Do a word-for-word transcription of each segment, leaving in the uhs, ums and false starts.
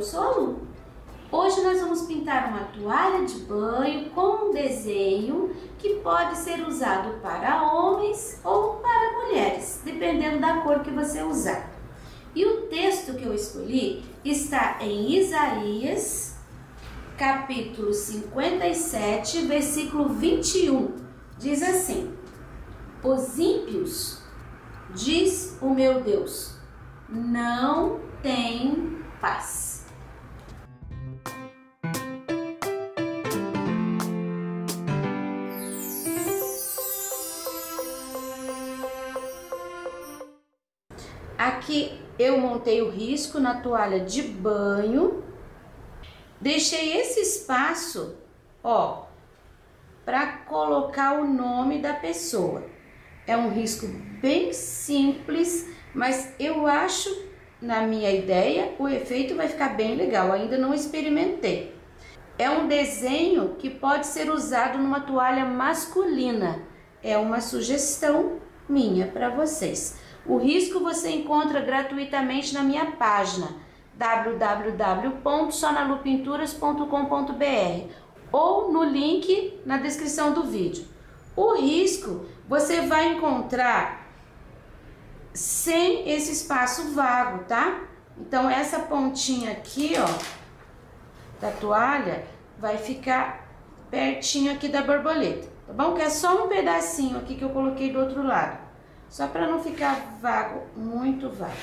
eu sou a Lu. Hoje nós vamos pintar uma toalha de banho com um desenho que pode ser usado para homens ou para mulheres, dependendo da cor que você usar. E o texto que eu escolhi está em Isaías, capítulo cinquenta e sete, versículo vinte e um. Diz assim: os ímpios, diz o meu Deus, não têm paz. Aqui eu montei o risco na toalha de banho, deixei esse espaço, ó, para colocar o nome da pessoa. É um risco bem simples, mas eu acho, na minha ideia, o efeito vai ficar bem legal. Ainda não experimentei. É um desenho que pode ser usado numa toalha masculina. É uma sugestão minha para vocês. O risco você encontra gratuitamente na minha página w w w ponto sonalupinturas ponto com ponto b r ou no link na descrição do vídeo. O risco você vai encontrar sem esse espaço vago, tá? Então essa pontinha aqui, ó, da toalha vai ficar pertinho aqui da borboleta, tá bom? Que é só um pedacinho aqui que eu coloquei do outro lado. Só para não ficar vago, muito vago.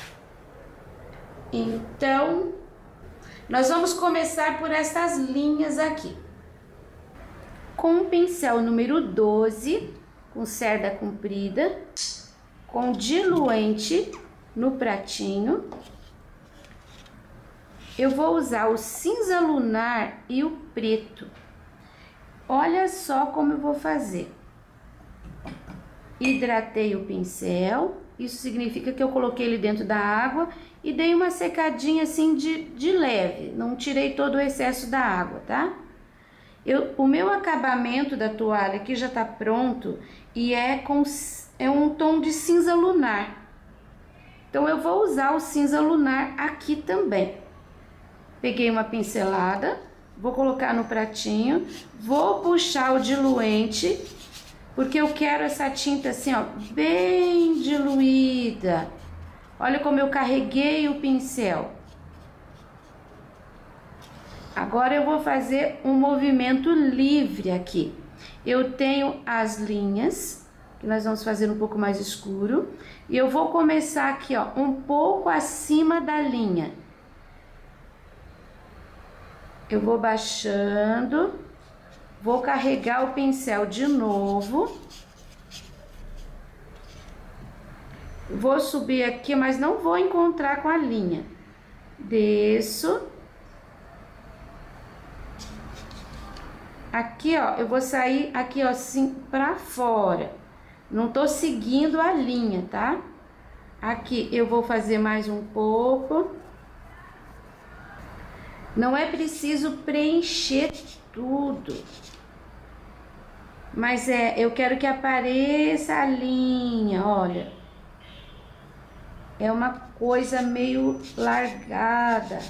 Então, nós vamos começar por essas linhas aqui. Com o pincel número doze, com cerda comprida, com diluente no pratinho, eu vou usar o cinza lunar e o preto. Olha só como eu vou fazer. Hidratei o pincel, isso significa que eu coloquei ele dentro da água e dei uma secadinha assim de, de leve, não tirei todo o excesso da água, tá? Eu, o meu acabamento da toalha aqui já tá pronto e é, com, é um tom de cinza lunar. Então eu vou usar o cinza lunar aqui também. Peguei uma pincelada, vou colocar no pratinho, vou puxar o diluente, porque eu quero essa tinta assim, ó, bem diluída. Olha como eu carreguei o pincel. Agora eu vou fazer um movimento livre aqui. Eu tenho as linhas, que nós vamos fazer um pouco mais escuro. E eu vou começar aqui, ó, um pouco acima da linha. Eu vou baixando. Vou carregar o pincel de novo. Vou subir aqui, mas não vou encontrar com a linha. Desço. Aqui, ó, eu vou sair aqui, ó, assim, pra fora. Não tô seguindo a linha, tá? Aqui eu vou fazer mais um pouco. Não é preciso preencher tudo. Mas é, eu quero que apareça a linha, olha. É uma coisa meio largada.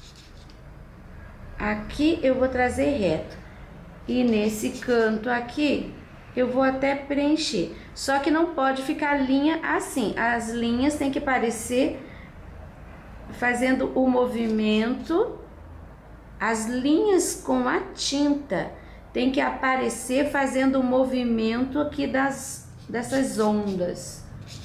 Aqui eu vou trazer reto. E nesse canto aqui, eu vou até preencher. Só que não pode ficar linha assim. As linhas tem que parecer fazendo o movimento. As linhas com a tinta tem que aparecer fazendo o movimento aqui das, dessas ondas.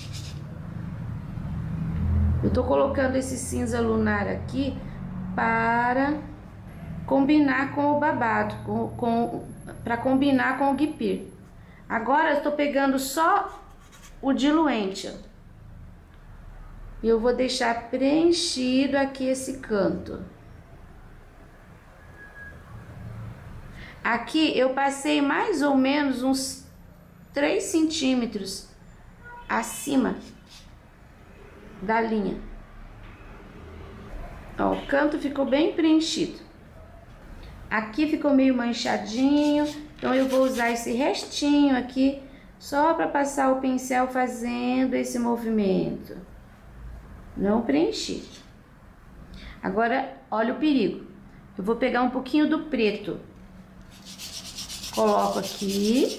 Eu tô colocando esse cinza lunar aqui para combinar com o babado, com, com, para combinar com o guipir. Agora eu tô pegando só o diluente, ó. E eu vou deixar preenchido aqui esse canto. Aqui eu passei mais ou menos uns três centímetros acima da linha. Ó, o canto ficou bem preenchido. Aqui ficou meio manchadinho, então eu vou usar esse restinho aqui só para passar o pincel fazendo esse movimento. Não preenchi. Agora, olha o perigo. Eu vou pegar um pouquinho do preto. Coloco aqui.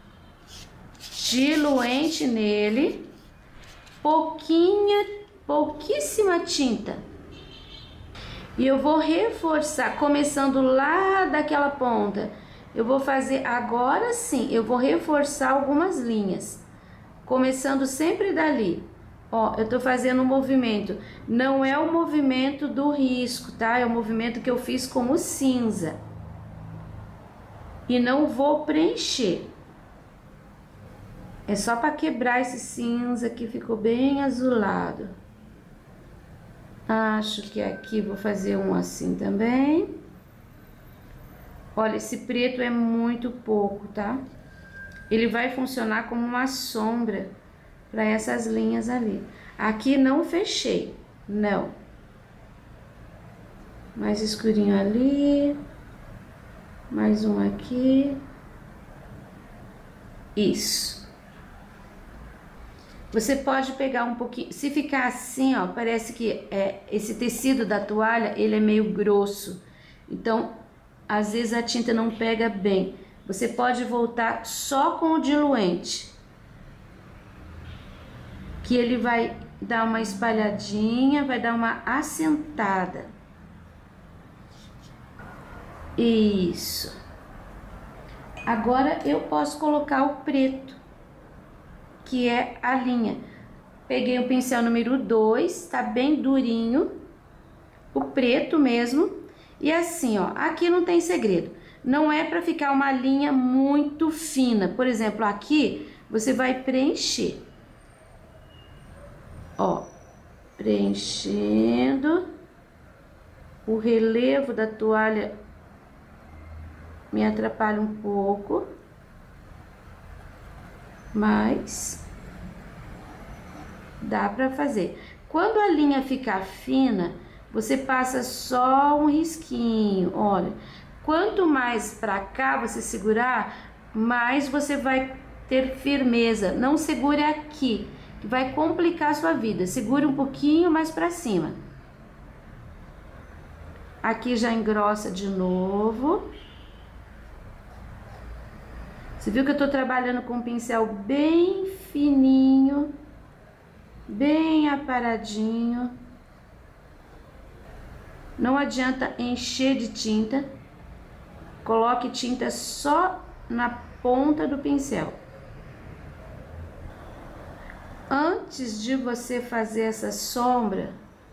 Diluente nele. Pouquinha, pouquíssima tinta. E eu vou reforçar, começando lá daquela ponta. Eu vou fazer, agora sim, eu vou reforçar algumas linhas. Começando sempre dali. Ó, eu tô fazendo um movimento. Não é o movimento do risco, tá? É o movimento que eu fiz com o cinza. E não vou preencher. É só para quebrar esse cinza que ficou bem azulado. Acho que aqui vou fazer um assim também. Olha, esse preto é muito pouco, tá? Ele vai funcionar como uma sombra para essas linhas ali. Aqui não fechei, não. Mais escurinho ali. Mais um aqui. Isso. Você pode pegar um pouquinho, se ficar assim, ó, parece que é, esse tecido da toalha, ele é meio grosso. Então, às vezes a tinta não pega bem. Você pode voltar só com o diluente. Que ele vai dar uma espalhadinha, vai dar uma assentada. Isso. Agora eu posso colocar o preto, que é a linha. Peguei o pincel número dois, tá bem durinho, o preto mesmo. E assim, ó, aqui não tem segredo. Não é para ficar uma linha muito fina. Por exemplo, aqui você vai preencher. Ó, preenchendo. O relevo da toalha me atrapalha um pouco. Mas dá para fazer. Quando a linha ficar fina, você passa só um risquinho. Olha, quanto mais para cá você segurar, mais você vai ter firmeza. Não segure aqui, que vai complicar a sua vida. Segure um pouquinho mais para cima. Aqui já engrossa de novo. Você viu que eu tô trabalhando com um pincel bem fininho, bem aparadinho. Não adianta encher de tinta. Coloque tinta só na ponta do pincel. Antes de você fazer essa sombra,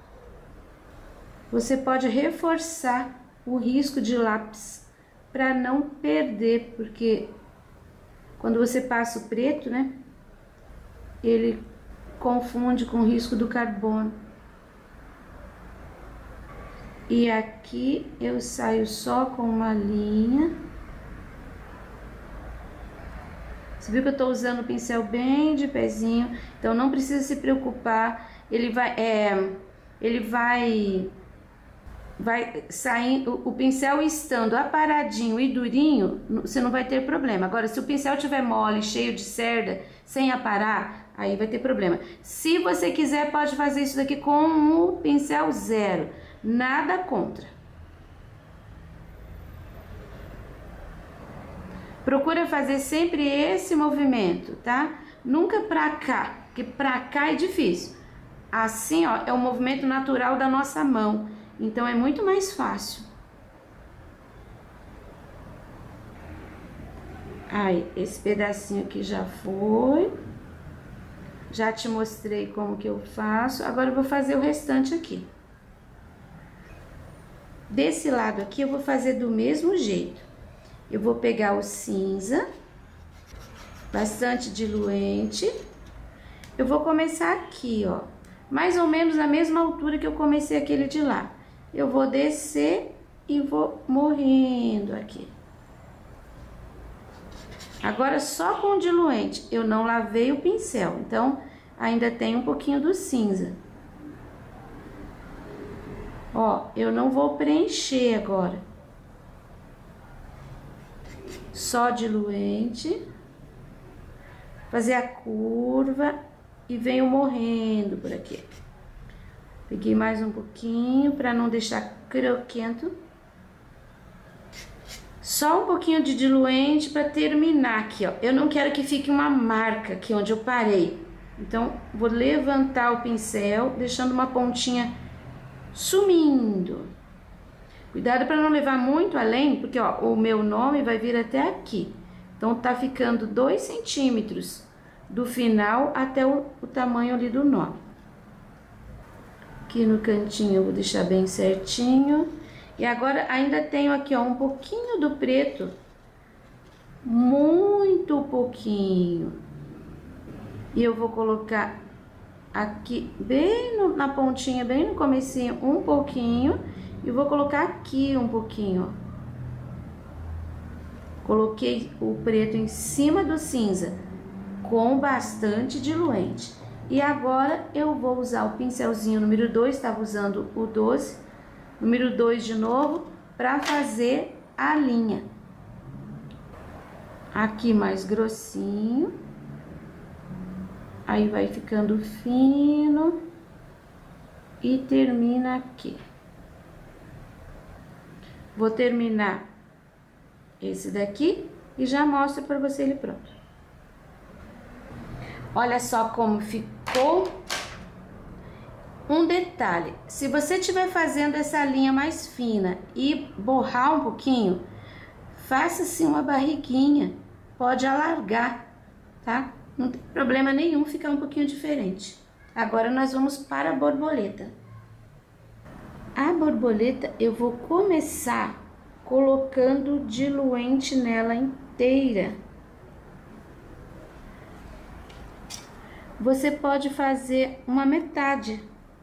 você pode reforçar o risco de lápis para não perder, porque quando você passa o preto, né, ele confunde com o risco do carbono. E aqui eu saio só com uma linha. Você viu que eu tô usando o pincel bem de pezinho, então não precisa se preocupar. Ele vai, é, ele vai, vai sair, o, o pincel estando aparadinho e durinho, você não vai ter problema. Agora, se o pincel tiver mole, cheio de cerda, sem aparar, aí vai ter problema. Se você quiser, pode fazer isso daqui com o pincel zero, nada contra. Procura fazer sempre esse movimento, tá? Nunca pra cá, porque pra cá é difícil. Assim, ó, é o movimento natural da nossa mão, então é muito mais fácil. Aí, esse pedacinho aqui já foi. Já te mostrei como que eu faço. Agora eu vou fazer o restante aqui. Desse lado aqui eu vou fazer do mesmo jeito. Eu vou pegar o cinza, bastante diluente. Eu vou começar aqui, ó, mais ou menos na mesma altura que eu comecei aquele de lá. Eu vou descer e vou morrendo aqui. Agora só com o diluente, eu não lavei o pincel, então ainda tem um pouquinho do cinza. Ó, eu não vou preencher agora. Só diluente. Fazer a curva e venho morrendo por aqui. Peguei mais um pouquinho para não deixar croquento. Só um pouquinho de diluente para terminar aqui, ó. Eu não quero que fique uma marca aqui onde eu parei. Então, vou levantar o pincel, deixando uma pontinha sumindo. Cuidado para não levar muito além, porque, ó, o meu nome vai vir até aqui. Então, tá ficando dois centímetros do final até o, o tamanho ali do nome. Aqui no cantinho eu vou deixar bem certinho. E agora ainda tenho aqui, ó, um pouquinho do preto, muito pouquinho. E eu vou colocar aqui bem no, na pontinha, bem no comecinho, um pouquinho. E vou colocar aqui um pouquinho, ó. Coloquei o preto em cima do cinza, com bastante diluente. E agora eu vou usar o pincelzinho número dois, estava usando o doze. Número dois de novo, para fazer a linha. Aqui mais grossinho. Aí vai ficando fino. E termina aqui. Vou terminar esse daqui e já mostro para você ele pronto. Olha só como ficou. Um detalhe, se você estiver fazendo essa linha mais fina e borrar um pouquinho, faça assim uma barriguinha, pode alargar, tá? Não tem problema nenhum ficar um pouquinho diferente. Agora nós vamos para a borboleta. A borboleta eu vou começar colocando diluente nela inteira. Você pode fazer uma metade.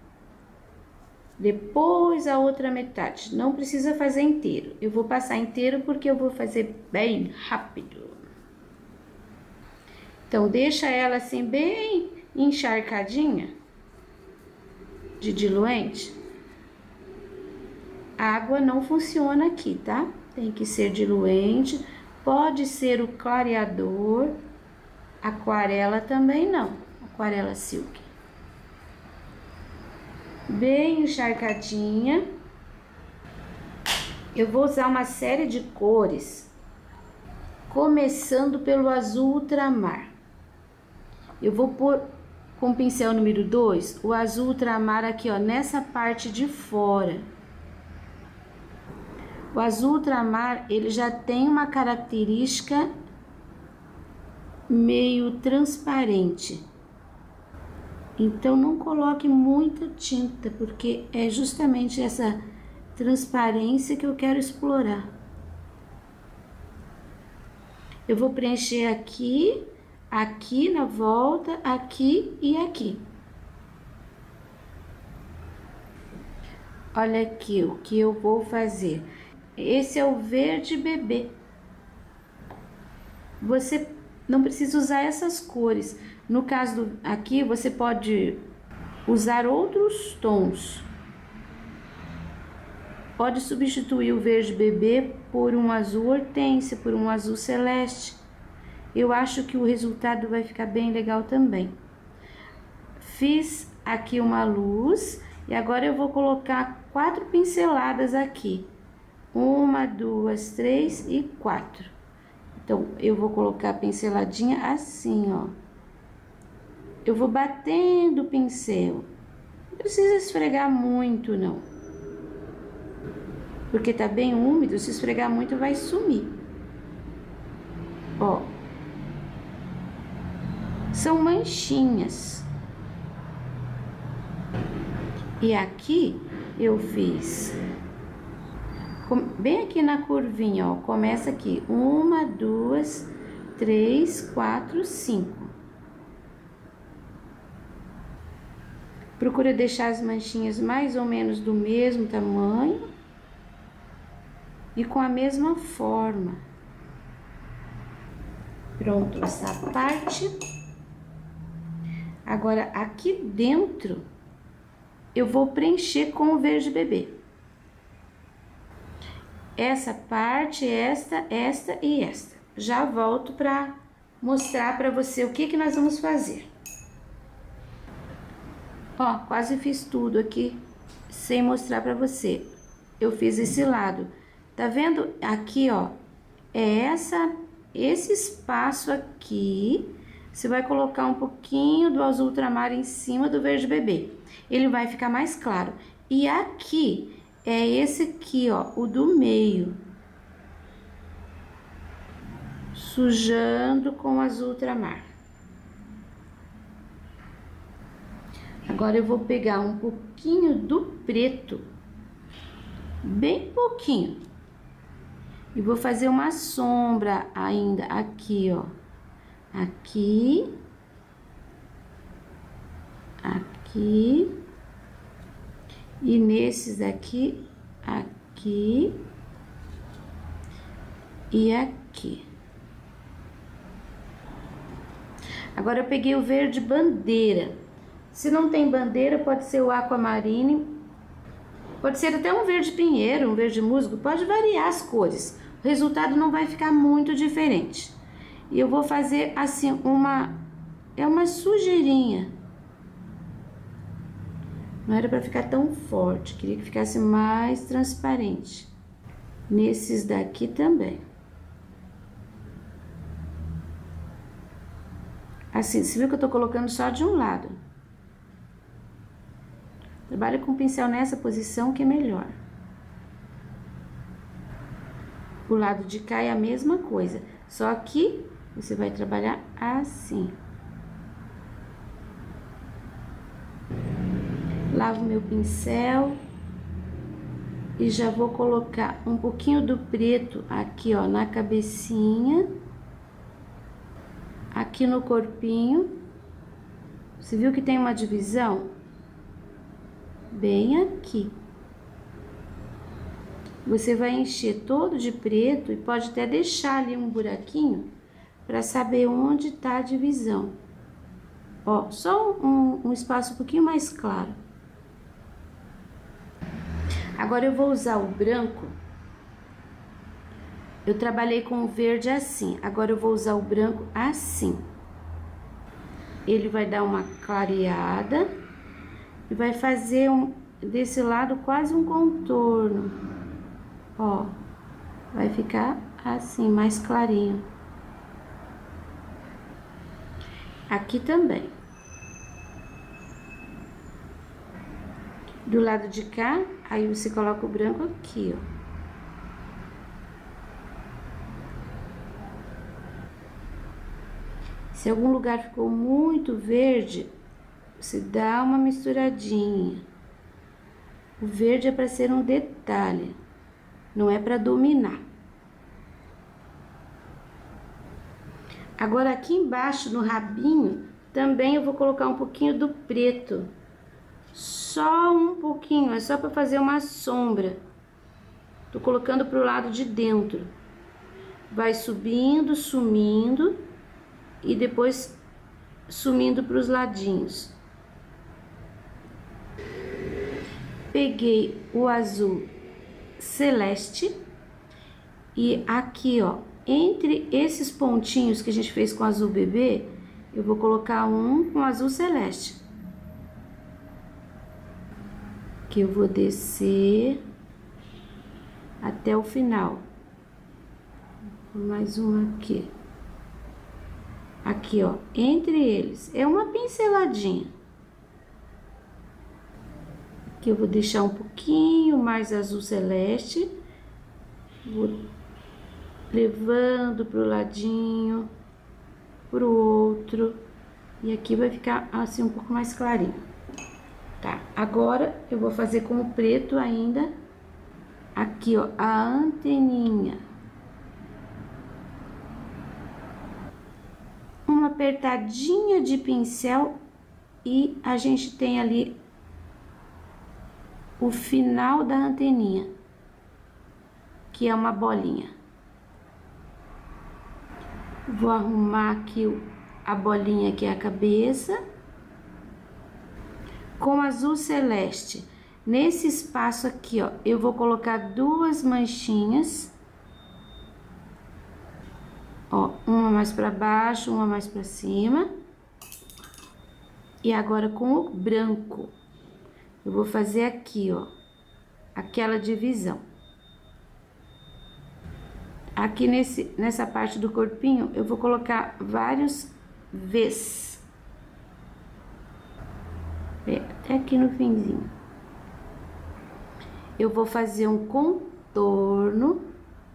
Depois a outra metade, não precisa fazer inteiro. Eu vou passar inteiro porque eu vou fazer bem rápido. Então, deixa ela assim bem encharcadinha de diluente. Água não funciona aqui, tá? Tem que ser diluente, pode ser o clareador, aquarela também não, aquarela silk. Bem encharcadinha. Eu vou usar uma série de cores, começando pelo azul ultramar. Eu vou pôr com o pincel número dois o azul ultramar aqui, ó, nessa parte de fora. O azul ultramar, ele já tem uma característica meio transparente. Então, não coloque muita tinta, porque é justamente essa transparência que eu quero explorar. Eu vou preencher aqui, aqui na volta, aqui e aqui. Olha aqui o que eu vou fazer. Esse é o verde bebê. Você não precisa usar essas cores. No caso do, aqui, você pode usar outros tons. Pode substituir o verde bebê por um azul hortênsia, por um azul celeste. Eu acho que o resultado vai ficar bem legal também. Fiz aqui uma luz e agora eu vou colocar quatro pinceladas aqui. Uma, duas, três e quatro. Então, eu vou colocar a pinceladinha assim, ó. Eu vou batendo o pincel. Não precisa esfregar muito, não. Porque tá bem úmido, se esfregar muito vai sumir. Ó. São manchinhas. E aqui eu fiz... bem aqui na curvinha, ó. Começa aqui. Uma, duas, três, quatro, cinco. Procura deixar as manchinhas mais ou menos do mesmo tamanho e com a mesma forma. Pronto, essa parte. Agora, aqui dentro, eu vou preencher com o verde bebê. Essa parte, esta, esta e esta. Já volto para mostrar para você o que que nós vamos fazer. Ó, quase fiz tudo aqui sem mostrar pra você. Eu fiz esse lado. Tá vendo? Aqui, ó, é essa, esse espaço aqui. Você vai colocar um pouquinho do azul ultramar em cima do verde bebê. Ele vai ficar mais claro. E aqui é esse aqui, ó, o do meio. Sujando com azul ultramar. Agora eu vou pegar um pouquinho do preto, bem pouquinho, e vou fazer uma sombra ainda aqui, ó, aqui, aqui, e nesses aqui, aqui e aqui. Agora eu peguei o verde bandeira. Se não tem bandeira, pode ser o aquamarine, pode ser até um verde pinheiro, um verde musgo, pode variar as cores. O resultado não vai ficar muito diferente. E eu vou fazer assim uma, é uma sujeirinha. Não era para ficar tão forte, queria que ficasse mais transparente. Nesses daqui também. Assim, você viu que eu tô colocando só de um lado. Trabalha com o pincel nessa posição que é melhor. O lado de cá é a mesma coisa, só que você vai trabalhar assim. Lavo meu pincel e já vou colocar um pouquinho do preto aqui, ó, na cabecinha, aqui no corpinho. Você viu que tem uma divisão? Bem aqui. Você vai encher todo de preto e pode até deixar ali um buraquinho para saber onde tá a divisão. Ó, só um, um espaço um pouquinho mais claro. Agora eu vou usar o branco. Eu trabalhei com o verde assim, agora eu vou usar o branco assim. Ele vai dar uma clareada. E vai fazer um, desse lado quase um contorno, ó, vai ficar assim, mais clarinho. Aqui também. Do lado de cá, aí você coloca o branco aqui, ó. Se algum lugar ficou muito verde, você dá uma misturadinha. O verde é para ser um detalhe, não é para dominar. Agora aqui embaixo no rabinho, também eu vou colocar um pouquinho do preto. Só um pouquinho, é só para fazer uma sombra. Tô colocando pro lado de dentro. Vai subindo, sumindo e depois sumindo pros ladinhos. Peguei o azul celeste e aqui, ó, entre esses pontinhos que a gente fez com azul bebê, eu vou colocar um com azul celeste. Que eu vou descer até o final. Mais um aqui. Aqui, ó, entre eles, é uma pinceladinha. Aqui eu vou deixar um pouquinho mais azul celeste, vou levando pro ladinho, pro outro, e aqui vai ficar assim um pouco mais clarinho. Tá, agora eu vou fazer com o preto ainda, aqui ó, a anteninha. Uma apertadinha de pincel e a gente tem ali o final da anteninha, que é uma bolinha. Vou arrumar aqui a bolinha que é a cabeça. Com azul celeste, nesse espaço aqui, ó, eu vou colocar duas manchinhas. Ó, uma mais pra baixo, uma mais pra cima. E agora com o branco, eu vou fazer aqui, ó, aquela divisão. Aqui nesse, nessa parte do corpinho, eu vou colocar vários V's. Até aqui no finzinho. Eu vou fazer um contorno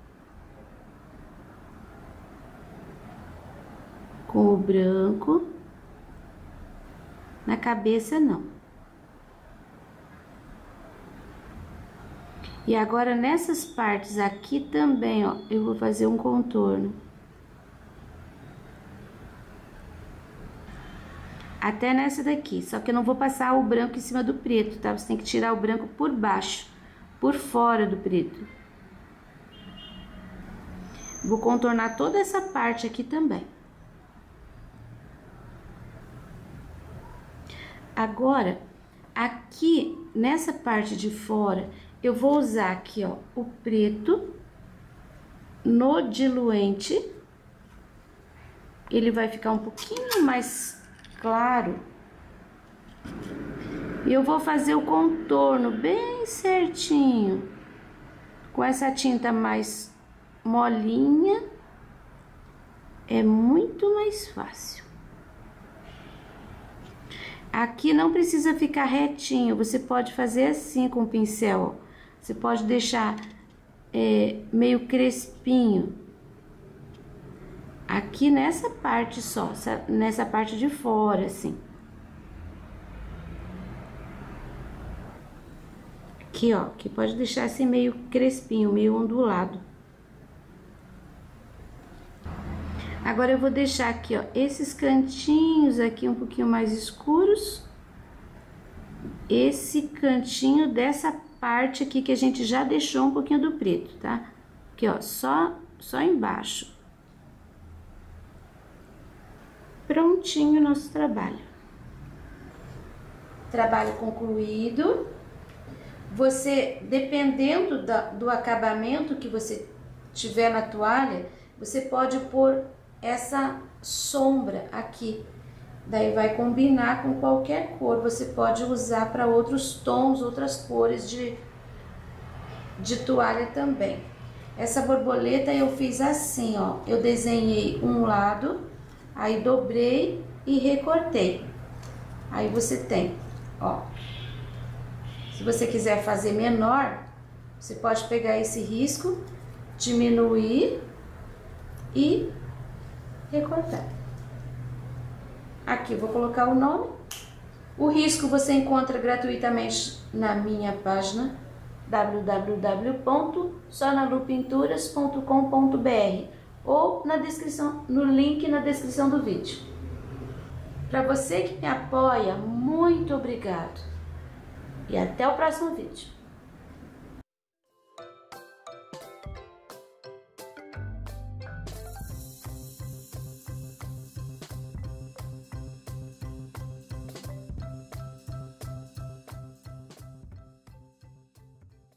com o branco. Na cabeça, não. E agora, nessas partes aqui também, ó, eu vou fazer um contorno. Até nessa daqui, só que eu não vou passar o branco em cima do preto, tá? Você tem que tirar o branco por baixo, por fora do preto. Vou contornar toda essa parte aqui também. Agora, aqui, nessa parte de fora, eu vou usar aqui, ó, o preto no diluente. Ele vai ficar um pouquinho mais claro. E eu vou fazer o contorno bem certinho. Com essa tinta mais molinha, é muito mais fácil. Aqui não precisa ficar retinho, você pode fazer assim com o pincel, ó. Você pode deixar é, meio crespinho. Aqui nessa parte só, nessa parte de fora, assim. Aqui, ó, que pode deixar assim meio crespinho, meio ondulado. Agora, eu vou deixar aqui, ó, esses cantinhos aqui um pouquinho mais escuros. Esse cantinho dessa parte aqui que a gente já deixou um pouquinho do preto, tá? Aqui, ó, só, só embaixo. Prontinho o nosso trabalho. Trabalho concluído. Você, dependendo da, do acabamento que você tiver na toalha, você pode pôr essa sombra aqui, daí vai combinar com qualquer cor. Você pode usar para outros tons, outras cores de, de toalha também. Essa borboleta eu fiz assim, ó, eu desenhei um lado, aí dobrei e recortei. Aí você tem, ó, se você quiser fazer menor, você pode pegar esse risco, diminuir e recortar. Aqui eu vou colocar o nome. O risco você encontra gratuitamente na minha página w w w ponto sonalupinturas ponto com ponto b r ou na descrição, no link na descrição do vídeo. Para você que me apoia, muito obrigado e até o próximo vídeo.